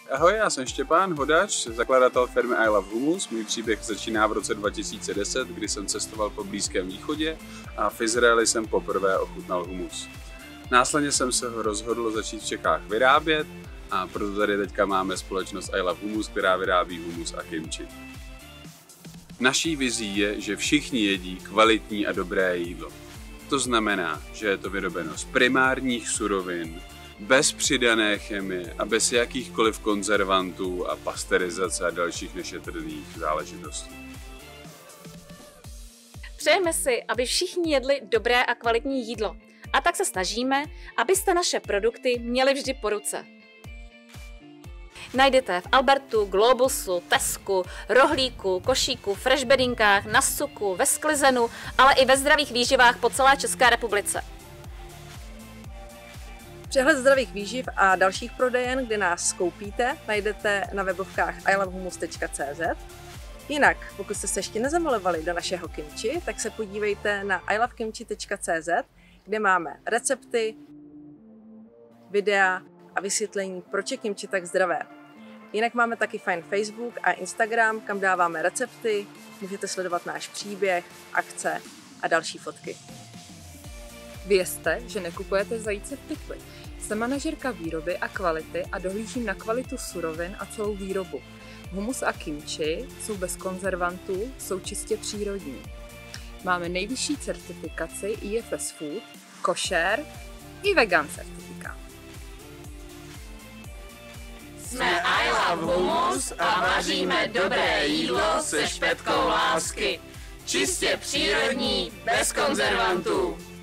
Ahoj, já jsem Štěpán Hodač, zakladatel firmy I Love Hummus. Můj příběh začíná v roce 2010, kdy jsem cestoval po Blízkém východě a v Izraeli jsem poprvé ochutnal humus. Následně jsem se rozhodl začít v Čechách vyrábět a proto tady teďka máme společnost I Love Hummus, která vyrábí humus a kimči. Naší vizí je, že všichni jedí kvalitní a dobré jídlo. To znamená, že je to vyrobeno z primárních surovin, bez přidané chemie a bez jakýchkoliv konzervantů a pasteurizace a dalších nešetrných záležitostí. Přejeme si, aby všichni jedli dobré a kvalitní jídlo. A tak se snažíme, abyste naše produkty měli vždy po ruce. Najdete v Albertu, Globusu, Tesku, Rohlíku, Košíku, Freshbedinkách, na Suku, ve Sklizenu, ale i ve zdravých výživách po celé České republice. Přehled zdravých výživ a dalších prodejen, kde nás koupíte, najdete na webovkách ilovehummus.cz. Jinak, pokud jste se ještě nezamilovali do našeho kimči, tak se podívejte na ilovekimchi.cz, kde máme recepty, videa a vysvětlení, proč je kimchi tak zdravé. Jinak máme taky fajn Facebook a Instagram, kam dáváme recepty, můžete sledovat náš příběh, akce a další fotky. Vězte, že nekupujete zajíce v pytli. Jsem manažerka výroby a kvality a dohlížím na kvalitu surovin a celou výrobu. Hummus a kimchi jsou bez konzervantů, jsou čistě přírodní. Máme nejvyšší certifikaci IFS Food, košer i vegan certifikát. Jsme I Love Hummus a vaříme dobré jídlo se špetkou lásky. Čistě přírodní, bez konzervantů.